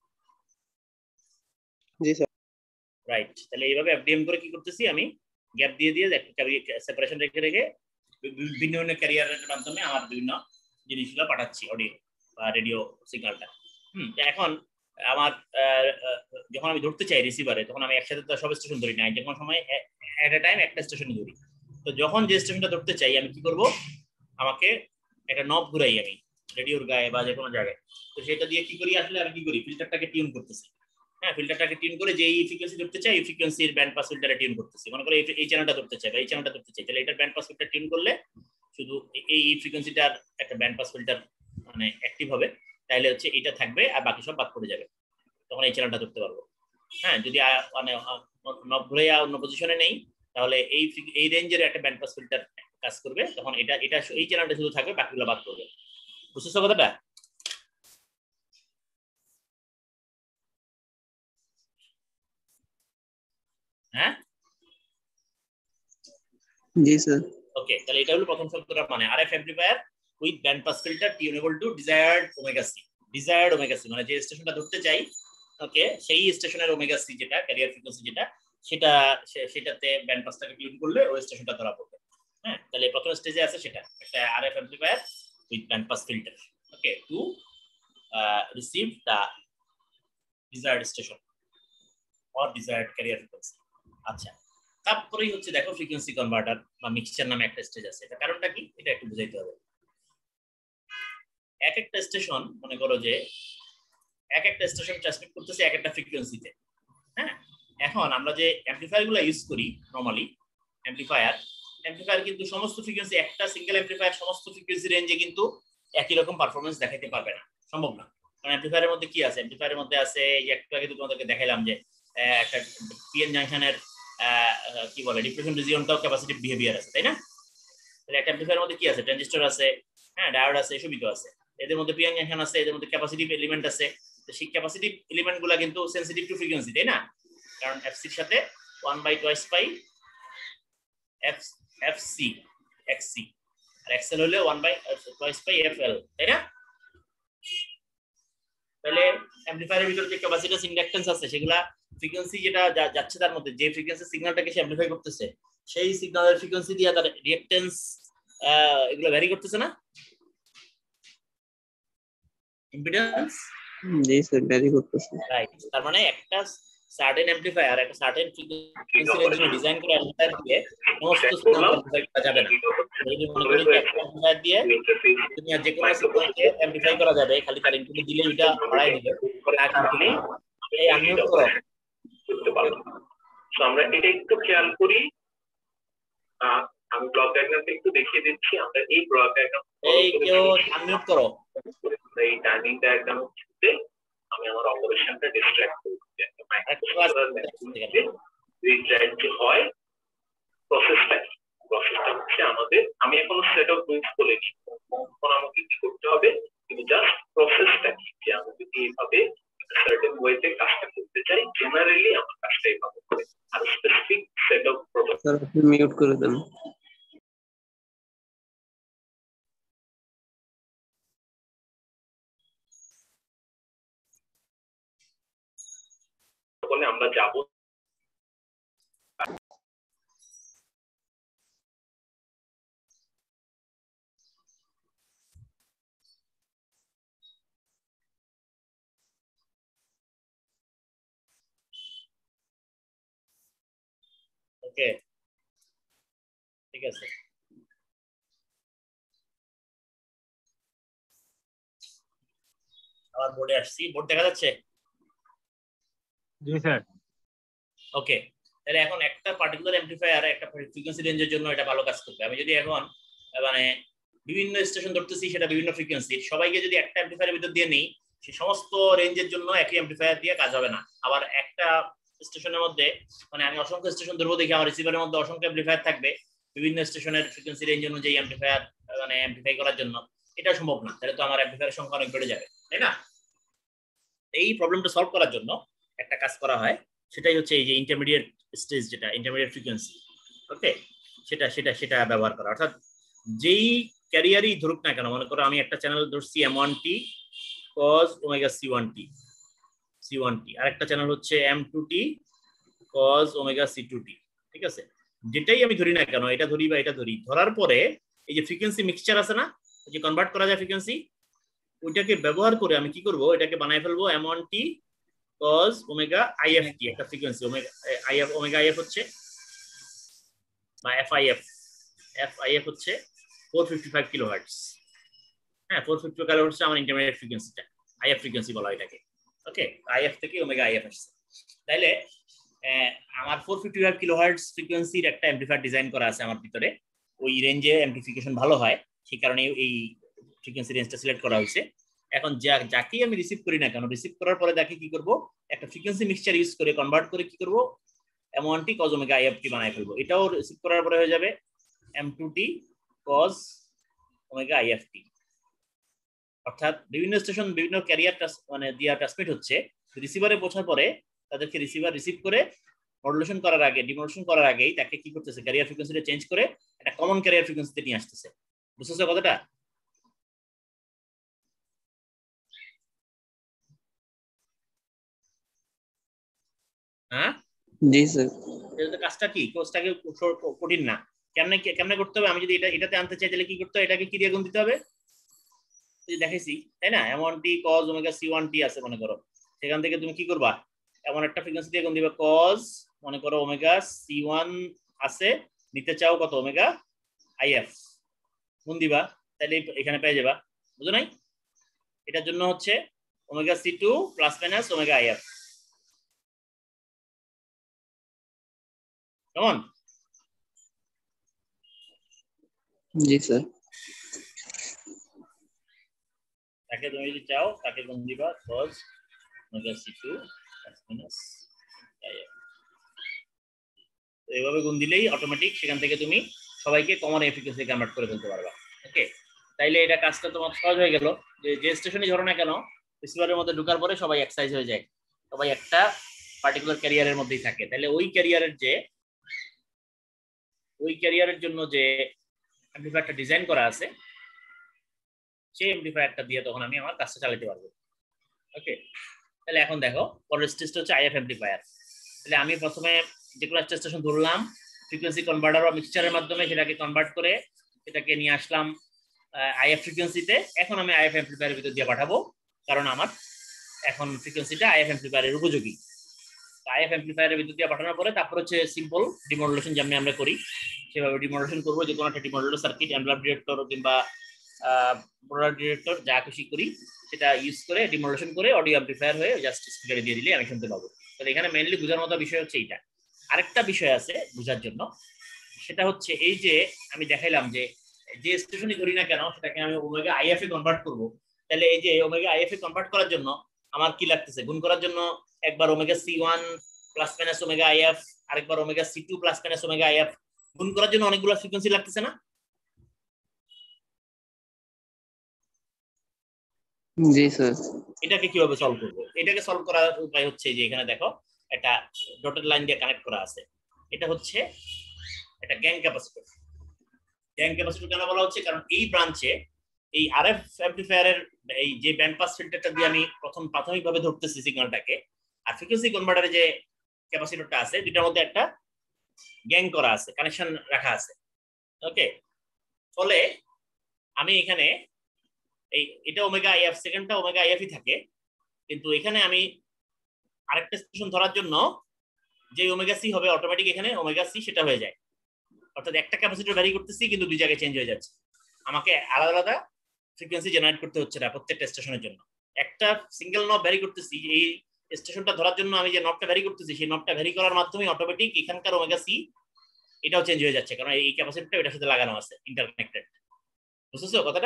জি স্যার। রাইট, তাহলে এইভাবে এফডিএম করে কি করতেছি আমি, গ্যাপ দিয়ে দিয়ে একটা সেপারেশন রেখে রেখে বিভিন্ন বিভিন্ন ক্যারিয়ারের মাধ্যমে আমার বিভিন্ন জিনিসগুলো পাঠাচ্ছি, অডিও বা রেডিও সিগন্যালটা। হুম, এখন আমার যখন আমি ধরতে চাই রিসিভারে, তখন আমি একসাথে তো সব স্টেশন ধরি না, যখন সময় এট এ টাইম একটা স্টেশনই ধরি। তো যখন যে স্টেশনটা ধরতে চাই আমি কি করব, আমাকে একটা নব ঘুরাই আমি রেডিওর গায়ে বা যে কোনো জায়গায়। তো সেটা দিয়ে কি করি, আসলে আমি কি করি, ফিল্টারটাকে টিউন করতেছি। হ্যাঁ, ফিল্টারটাকে টিউন করে যে এই ফ্রিকোয়েন্সি ধরতে চাই এই ফ্রিকোয়েন্সির ব্যান্ড পাস ফিল্টারে টিউন করতেছি। মনে করো এই চ্যানেলটা ধরতে চাই বা এই চ্যানেলটা ধরতে চাই, তাহলে এটার ব্যান্ড পাস ফিল্টার টিউন করলে শুধু এই ফ্রিকোয়েন্সিটার একটা ব্যান্ড পাস ফিল্টার মানে অ্যাক্টিভ হবে, তাহলে হচ্ছে এটা থাকবে আর বাকি সব বাদ পড়ে যাবে, তখন এই চ্যানেলটা ধরতে পারবো। হ্যাঁ, যদি মানে নব ঘুরে অন্য পজিশনে নেই, তাহলে এই এই রেঞ্জের একটা ব্যান্ড পাস ফিল্টার কাজ করবে, তখন এটা এটা এই চ্যানেলটা শুধু থাকবে, বাকিগুলো বাদ পড়বে। বুঝতেছো কথাটা? হ্যাঁ, জি স্যার। ওকে, তাহলে এটা হলো প্রথম শব্দটা, মানে RF amplifier with band pass filter tunable to desired omega C. Desired omega C মানে যে স্টেশনটা ধরতে চাই, ওকে, সেই স্টেশনের ওমেগা সি যেটা ক্যারিয়ার ফ্রিকোয়েন্সি যেটা, সেটা সেটাতে ব্যান্ড পাসটাকে টিউন করলে ওই স্টেশনটা ধরা পড়বে। হ্যাঁ, তাহলে প্রথম স্টেজে আছে সেটা একটা RF amplifier with band pass filter, okay, to receive the desired station or desired carrier frequency. আচ্ছা, তারপরেই হচ্ছে দেখো ফ্রিকোয়েন্সি কনভার্টার বা মিক্সচার নামে একটা স্টেজ আছে। এটা কারণটা কি, এটা একটু বুঝাইতে হবে। এক একটা স্টেশন মনে করো যে এক একটা স্টেশন ট্রান্সমিট করতেছে এক একটা ফ্রিকোয়েন্সিতে। হ্যাঁ, এখন আমরা যে অ্যাম্পলিফায়ার গুলো ইউজ করি নরমালি, অ্যাম্পলিফায়ার অ্যাম্পলিফায়ার কিন্তু সমস্ত ফ্রিকোয়েন্সি, একটা সিঙ্গেল অ্যাম্পলিফায়ার সমস্ত ফ্রিকোয়েন্সি রেঞ্জে কিন্তু একই রকম পারফরমেন্স দেখাতে পারবে না, সম্ভব না। কারণ অ্যাম্পলিফায়ারের মধ্যে কি আছে, অ্যাম্পলিফায়ারের মধ্যে আছে এই একটু আগে তোমাদেরকে দেখাইলাম যে একটা পিএন জাংশনের কি বলে ডিপ্রেশন রিজিয়নটাও ক্যাপাসিটিভ বিহেভিয়ার আছে, তাই না? তাহলে একটা অ্যাম্পলিফায়ারের মধ্যে কি আছে, ট্রানজিস্টর আছে, হ্যাঁ, ডায়োড আছে, এসবই তো আছে। এদের মধ্যে পিএন জাংশন আছে, এদের মধ্যে ক্যাপাসিটিভ এলিমেন্ট আছে। তো সেই ক্যাপাসিটিভ এলিমেন্টগুলো কিন্তু সেনসিটিভ টু ফ্রিকোয়েন্সি, তাই না? কারণ এফসির সাথে one by twice pi F FC XC, আর এক্সএল হলে one by twice pi FL, তাই না? তাহলে অ্যাম্পলিফায়ারের ভিতরে যে ক্যাপাসিট্যান্স ইন্ডাকট্যান্স আছে, সেগুলা ফ্রিকোয়েন্সি যেটা যাচ্ছে তার মধ্যে, যে ফ্রিকোয়েন্সি সিগন্যালটাকে সে অ্যাম্পলিফাই করতেছে, সেই সিগন্যালের ফ্রিকোয়েন্সি দিয়ে তার রিঅ্যাকট্যান্স এগুলো ভ্যারি করতেছে না, ইম্পিডেন্স। জি স্যার, ভ্যারি করতেছে। রাইট, তার মানে একটা সার্টেন অ্যাম্পলিফায়ার একটা সার্টেন ফ্রিকোয়েন্সি রেঞ্জে ডিজাইন করে অ্যাম্পলিফায়ার দিয়ে সমস্ত সিগন্যাল অ্যাম্পলিফাই করা যাবে না। যদি মনে করি যে একটা অ্যাম্পলিফায়ার দিয়ে তুমি যে কোনো সিগন্যালকে অ্যাম্পলিফাই করা যাবে, খালি তার ইনপুট দিলে এটা বাড়াই দিবে, তা কিন্তু এই আনমিউট করো করতে পারবো। তো আমরা এটা একটু খেয়াল করি। আমি ব্লক ডায়াগ্রামটা একটু দেখিয়ে দিচ্ছি। আমরা এই ব্লক ডায়াগ্রাম এই কেউ আনমিউট করো, এই টাইমিং ডায়াগ্রাম হচ্ছে আমি আমার অপারেশনটা ডিসট্রাক্ট করব। রিড্রাইভ হয় প্রসেসটা, প্রসেসটা হচ্ছে আমাদের, আমি এখনো সেট অফ রুলস বলিনি, এখন আমাকে কি করতে হবে, কিন্তু জাস্ট প্রসেসটা কি, যে আমি যদি এইভাবে সার্টেন ওয়েতে কাজটা করতে চাই, জেনারেলি আমার কাজটা এইভাবে করে, আর specific set of process. Sir আপনি মিউট করে দেন। বলে আমরা যাব ওকে, ঠিক আছে। আবার বোর্ডে আসছি, বোর্ড দেখা যাচ্ছে? জি স্যার। ওকে, তাহলে এখন একটা পার্টিকুলার অ্যাম্পলিফায়ার একটা ফ্রিকোয়েন্সি রেঞ্জের জন্য এটা ভালো কাজ করবে। আমি যদি এখন মানে বিভিন্ন স্টেশন ধরতেছি, সেটা বিভিন্ন ফ্রিকোয়েন্সির, সবাইকে যদি একটা অ্যাম্পলিফায়ারের ভিতর দিয়ে নেই, সে সমস্ত রেঞ্জের জন্য একই অ্যাম্পলিফায়ার দিয়ে কাজ হবে না। আবার একটা স্টেশনের মধ্যে মানে আমি অসংখ্য স্টেশন ধরবো, দেখি আমার রিসিভারের মধ্যে অসংখ্য অ্যাম্পলিফায়ার থাকবে বিভিন্ন স্টেশনের ফ্রিকোয়েন্সি রেঞ্জ অনুযায়ী অ্যাম্পলিফায়ার মানে অ্যাম্পলিফাই করার জন্য, এটা সম্ভব না। তাহলে তো আমার অ্যাম্পলিফায়ারের সংখ্যা অনেক বেড়ে যাবে, তাই না? এই প্রবলেমটা সলভ করার জন্য একটা কাজ করা হয়, সেটাই হচ্ছে এই যে ইন্টারমিডিয়েট স্টেজ, যেটা ইন্টারমিডিয়েট ফ্রিকোয়েন্সি, ওকে, সেটা সেটা সেটা ব্যবহার করা। অর্থাৎ যেই ক্যারিয়ারই ধরুক না কেন, মনে করো আমি একটা চ্যানেল ধরছি M one T cos omega C one T C one T, আর একটা চ্যানেল হচ্ছে M two T cos omega C two T, ঠিক আছে? যেটাই আমি ধরি না কেন, এটা ধরি বা এটা ধরি, ধরার পরে এই যে ফ্রিকোয়েন্সি মিক্সচার আছে না, যে কনভার্ট করা যায় ফ্রিকোয়েন্সি, ওইটাকে ব্যবহার করে আমি কি করব, এটাকে বানায় ফেলবো M one T cos omega IFT, একটা frequency omega IF, omega IF হচ্ছে বা এফআইএফ, এফআইএফ হচ্ছে ফোর ফিফটি ফাইভ কিলোহার্টজ। হ্যাঁ, ফোর ফিফটি ফাইভ কিলোহার্টজ আমার ইন্টারমিডিয়েট ফ্রিকোয়েন্সিটা, আইএফ ফ্রিকোয়েন্সি বলা হয় এটাকে। ওকে, আইএফ থেকে ওমেগা আইএফ আসছে। তাইলে আমার ফোর ফিফটি ফাইভ কিলোহার্টজ ফ্রিকোয়েন্সির একটা অ্যাম্পলিফায়ার ডিজাইন করা আছে আমার ভিতরে, ওই রেঞ্জে অ্যাম্পলিফিকেশন ভালো হয়, সেই কারণে এই ফ্রিকোয়েন্সি রেঞ্জটা সিলেক্ট করা হয়েছে। এখন যা যাকেই আমি রিসিভ করি না কেন, রিসিভ করার পরে তাকে কি করব, একটা ফ্রিকোয়েন্সি মিক্সচার ইউজ করে কনভার্ট করে কি করব, M one T cos omega IFT বানায় ফেলবো। এটাও রিসিভ করার পরে হয়ে যাবে M two T cos omega IFT. অর্থাৎ বিভিন্ন স্টেশন বিভিন্ন ক্যারিয়ার মানে দিয়া ট্রান্সমিট হচ্ছে, রিসিভারে পৌঁছার পরে তাদেরকে রিসিভার রিসিভ করে মডুলেশন করার আগে, ডিমোডুলেশন করার আগেই তাকে কি করতেছে, ক্যারিয়ার ফ্রিকোয়েন্সিটা চেঞ্জ করে একটা কমন ক্যারিয়ার ফ্রিকোয়েন্সিতে নিয়ে আসতেছে। বুঝতেছো কথাটা? হ্যাঁ জি স্যার। এটা কাজটা কি, কোর্সটা কি কঠিন না? কেমনে কেমনে করতে হবে, আমি যদি এটা এটাতে আনতে চাই তাহলে কি করতে হবে, এটাকে কি দিয়ে গুণ দিতে হবে, দেখেছি তাই না? M one T cos omega C one T আছে মনে করো, সেখান থেকে তুমি কি করবা, এমন একটা ফ্রিকোয়েন্সি দিয়ে গুণ দিবা, কজ মনে করো ওমেগা সি ওয়ান আছে, নিতে চাও কত, ওমেগা আইএফ, গুণ দিবা, তাহলে এখানে পেয়ে যাবা। বুঝো নাই? এটার জন্য হচ্ছে omega C two plus minus omega IF. কেমন? জি স্যার। তাকে তুমি যদি চাও তাকে গুণ দিবা cos omega C two plus minus IF. তো এইভাবে গুণ দিলেই অটোমেটিক সেখান থেকে তুমি সবাইকে কমন এফিসিয়েন্সি কনভার্ট করে ফেলতে পারবা। ওকে, তাইলে এটা কাজটা তোমার সহজ হয়ে গেল। যে যে স্টেশনে ধরো না কেন, রিসিভারের মধ্যে ঢোকার পরে সবাই এক সাইজ হয়ে যায়, সবাই একটা পার্টিকুলার ক্যারিয়ারের মধ্যেই থাকে। তাহলে ওই ক্যারিয়ারের যে ওই ক্যারিয়ারের জন্য যে অ্যাম্পলিফায়ারটা ডিজাইন করা আছে, সেই অ্যাম্পলিফায়ারটা দিয়ে তখন আমি আমার কাজটা চালাতে পারবো। ওকে, তাহলে এখন দেখো পরের স্টেজটা হচ্ছে আইএফ অ্যাম্পলিফায়ার। তাহলে আমি প্রথমে যে কোনো একটা স্টেশন ধরলাম, ফ্রিকোয়েন্সি কনভার্টার বা মিক্সচারের মাধ্যমে সেটাকে কনভার্ট করে এটাকে নিয়ে আসলাম আইএফ ফ্রিকোয়েন্সিতে। এখন আমি আইএফ অ্যাম্পলিফায়ারের ভিতর দিয়ে পাঠাবো, কারণ আমার এখন ফ্রিকোয়েন্সিটা আইএফ অ্যাম্পলিফায়ারের উপযোগী। আইএফ অ্যাম্পলিফায়ারের ভিতর দিয়ে পাঠানোর পরে তারপর হচ্ছে সিম্পল ডিমডুলেশন, যেমনি আমরা করি সেভাবে ডিমডুলেশন করবো। যে কোনো একটা ডিমডুলেটর সার্কিট, এনভেলপ ডিরেক্টর কিংবা প্রোডাক্ট ডিরেক্টর যা খুশি করি সেটা ইউজ করে ডিমডুলেশন করে অডিও অ্যাম্পলিফায়ার হয়ে জাস্ট স্পিকারে দিয়ে দিলে আমি শুনতে পাবো। তাহলে এখানে মেইনলি বোঝার মতো বিষয় হচ্ছে এইটা। আরেকটা বিষয় আছে বোঝার জন্য, সেটা হচ্ছে এই যে আমি দেখাইলাম যে যে স্টেশনই ধরি না কেন সেটাকে আমি ওমেগা আইএফ এ কনভার্ট করব। তাহলে এই যে ওমেগা আইএফ এ কনভার্ট করার জন্য আমার কি লাগতেছে, গুণ করার জন্য একবার omega C one plus minus omega IF, আরেকবার omega C two plus minus omega IF, গুণ করার জন্য অনেকগুলো ফ্রিকোয়েন্সি লাগতেছে না? জি স্যার। এটাকে কিভাবে সলভ করব? এটাকে সলভ করার উপায় হচ্ছে যে এখানে দেখো একটা ডটেড লাইন দিয়ে কানেক্ট করা আছে, এটা হচ্ছে একটা গ্যাং ক্যাপাসিটর। গ্যাং ক্যাপাসিটর কেন বলা হচ্ছে, কারণ এই ব্রাঞ্চে এই আরএফ অ্যাম্পলিফায়ারের এই যে ব্যান্ড পাস ফিল্টারটা দিয়ে আমি প্রথম প্রাথমিকভাবে ধরতেছি সিগন্যালটাকে, আর ফ্রিকোয়েন্সি কনভার্টারে যে ক্যাপাসিটরটা আছে দুটার মধ্যে একটা গ্যাং করা আছে, কানেকশন রাখা আছে। ওকে, ফলে আমি এখানে এই এটা ওমেগা আইএফ, সেকেন্ডটা ওমেগা আইএফই থাকে, কিন্তু এখানে আমি আরেকটা স্টেশন ধরার জন্য যে ওমেগা সি হবে অটোমেটিক এখানে ওমেগা সি সেটা হয়ে যায়। অর্থাৎ একটা ক্যাপাসিটর ভ্যারি করতেছি কিন্তু দুই জায়গায় চেঞ্জ হয়ে যাচ্ছে, আমাকে আলাদা আলাদা ফ্রিকোয়েন্সি জেনারেট করতে হচ্ছে না প্রত্যেকটা স্টেশনের জন্য। একটা সিঙ্গেল নব ভ্যারি করতেছি, এই স্টেশনটা ধরার জন্য আমি যে নবটা ভ্যারি করতেছি সেই নবটা ভ্যারি করার মাধ্যমে অটোমেটিক এখানকার ওমেগা সি এটাও চেঞ্জ হয়ে যাচ্ছে, কারণ এই ক্যাপাসিটরটা এটার সাথে লাগানো আছে, ইন্টারকানেক্টেড। বুঝতেছো কথাটা?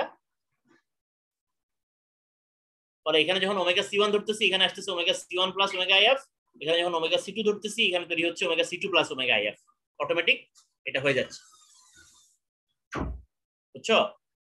পরে এখানে যখন ওমেগা সি ওয়ান ধরতেছি এখানে আসতেছে omega C one plus omega IF, এখানে যখন ওমেগা সি টু ধরতেছি এখানে তৈরি হচ্ছে omega C two plus omega IF, automatic এটা হয়ে যাচ্ছে। বুঝছো?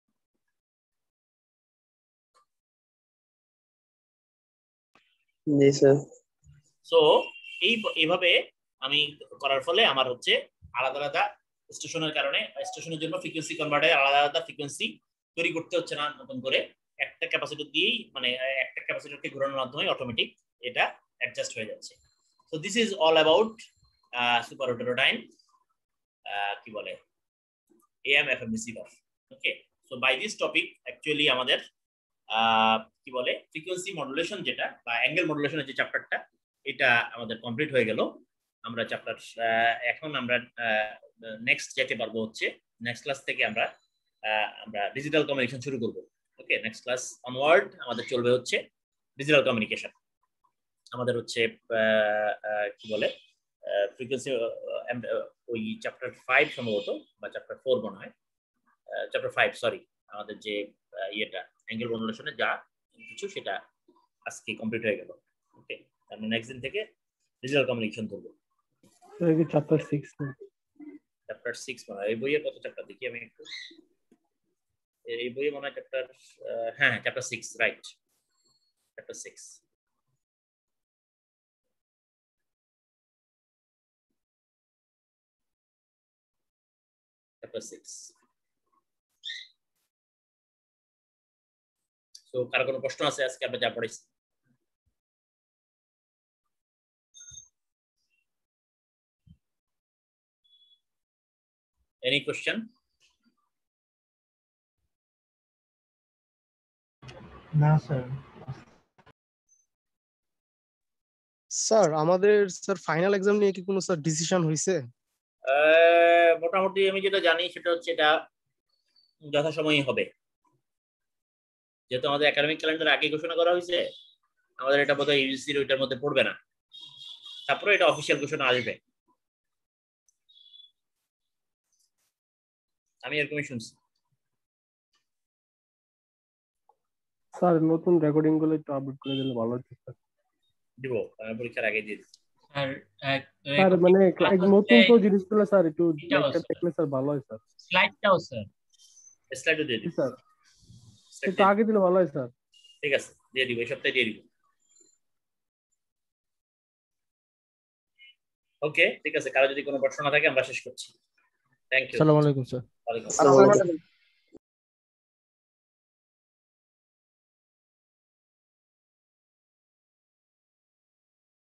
জি স্যার। সো এই এইভাবে আমি করার ফলে আমার হচ্ছে আলাদা আলাদা স্টেশনের কারণে স্টেশনের জন্য ফ্রিকোয়েন্সি কনভার্টার আলাদা আলাদা ফ্রিকোয়েন্সি তৈরি করতে হচ্ছে না নতুন করে, একটা ক্যাপাসিটর দিয়েই মানে একটা ক্যাপাসিটরকে ঘোরানোর মাধ্যমে অটোমেটিক এটা অ্যাডজাস্ট হয়ে যাচ্ছে। So this is all about super heterodyne কি বলে AM FM receiver. Okay, so by this topic actually আমাদের কি বলে ফ্রিকোয়েন্সি মডুলেশন যেটা বা অ্যাঙ্গেল মডুলেশনের যে চ্যাপ্টারটা এটা আমাদের কমপ্লিট হয়ে গেল। আমরা চ্যাপ্টার এখন আমরা নেক্সট যেতে পারবো হচ্ছে নেক্সট ক্লাস থেকে আমরা আমরা ডিজিটাল কমিউনিকেশন শুরু করব। ওকে, নেক্সট ক্লাস অনওয়ার্ড আমাদের চলবে হচ্ছে ডিজিটাল কমিউনিকেশন। আমাদের হচ্ছে কি বলে ফ্রিকোয়েন্সি ওই চ্যাপ্টার ফাইভ সম্ভবত বা চ্যাপ্টার ফোর মনে হয়, চ্যাপ্টার ফাইভ সরি, আমাদের যে ইয়েটা অ্যাঙ্গেল মডুলেশনে যা কিছু সেটা আজকে কমপ্লিট হয়ে গেল। ওকে, আমরা নেক্সট দিন থেকে ডিজিটাল কমিউনিকেশন করব। চ্যাপ্টার সিক্স চ্যাপ্টার সিক্স মানে এই বইয়ের কত চ্যাপ্টার দেখি আমি একটু, এই বইয়ে মনে হয় চ্যাপ্টার হ্যাঁ chapter six right, chapter six. Chapter six. তো কার কোনো প্রশ্ন আছে আজকে আমরা যা পড়েছি? Any question? না স্যার। স্যার আমাদের স্যার ফাইনাল এক্সাম নিয়ে কি কোনো স্যার ডিসিশন হয়েছে? মোটামুটি আমি যেটা জানি সেটা হচ্ছে এটা যথাসময়ই হবে, যেহেতু আমাদের একাডেমিক ক্যালেন্ডার আগে ঘোষণা করা হয়েছে, আমাদের এটা বোধহয় ইউজিসির ওইটার মধ্যে পড়বে না, তারপরে এটা অফিসিয়াল ঘোষণা আসবে, আমি এরকমই শুনছি। স্যার নতুন রেকর্ডিং গুলো একটু আপডেট করে দিলে ভালো হতো স্যার। দিব, আমি পরীক্ষার আগে দিয়ে দিই। স্যার স্যার মানে এক নতুন তো জিনিসগুলো স্যার একটু একটা দেখলে স্যার ভালো হয় স্যার। স্লাইডটাও স্যার, স্লাইডও দিয়ে দিই স্যার, একটু আগে দিলে ভালো হয় স্যার। ঠিক আছে, দিয়ে দিব, এই সপ্তাহে দিয়ে দিব। ওকে, ঠিক আছে, কারো যদি কোনো প্রশ্ন না থাকে আমরা শেষ করছি। Thank you. আসসালামু আলাইকুম স্যার। ওয়ালাইকুম আসসালাম।